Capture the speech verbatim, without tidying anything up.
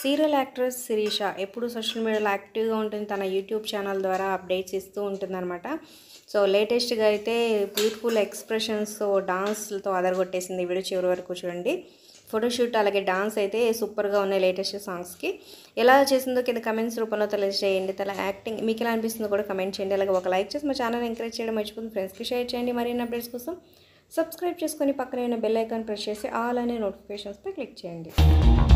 Serial actress Sirisha ఎప్పుడు social మీడియాలో యాక్టివ్గా ఉంటుంది. తన యూట్యూబ్ ఛానల్ ద్వారా అప్డేట్స్ ఇస్తూ ఉంటుందన్నమాట. సో లేటెస్ట్గా అయితే బ్యూటిఫుల్ ఎక్స్ప్రెషన్స్తో డాన్స్లతో అదరగొట్టేసింది. ఈ వీడియో చివరి వరకు చూడండి. ఫోటోషూట్ అలాగే డాన్స్ అయితే సూపర్గా ఉన్నాయి. లేటెస్ట్ సాంగ్స్కి ఎలా చేసిందో కింద కమెంట్స్ రూపంలో తెలియజేయండి. తన యాక్టింగ్ మీకు ఎలా అనిపిస్తుందో కూడా కమెంట్ చేయండి. అలాగే ఒక లైక్ చేసి మా ఛానల్ ఎంకరేజ్ చేయడం మర్చిపోతుంది. ఫ్రెండ్స్కి షేర్ చేయండి. మరిన్ని అప్డేట్స్ కోసం సబ్స్క్రైబ్ చేసుకొని పక్కన ఉన్న బెల్ ఐకాన్ ప్రెస్ చేసి ఆల్ అనే నోటిఫికేషన్స్పై క్లిక్ చేయండి.